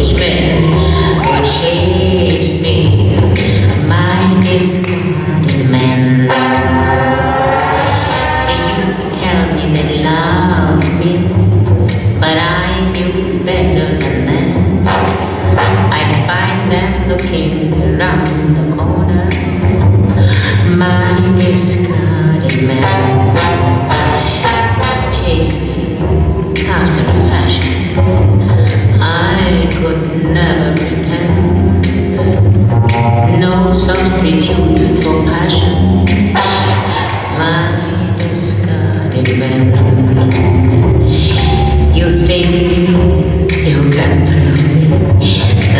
foolish men will chase me, my discarded men. They used to tell me they loved me, but I knew better than them. I'd find them looking around the corner, my discarded men. Chase me after a fashion I could never pretend. No substitute for passion, my discarded men. You think you can thrill me?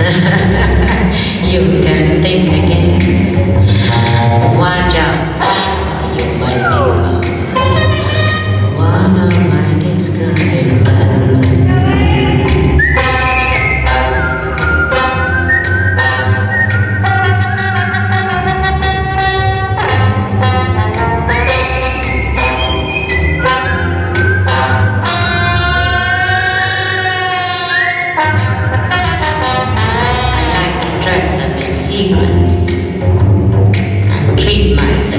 You can think again. Watch out, you might become one of my discarded men. I like to dress up in sequins and treat myself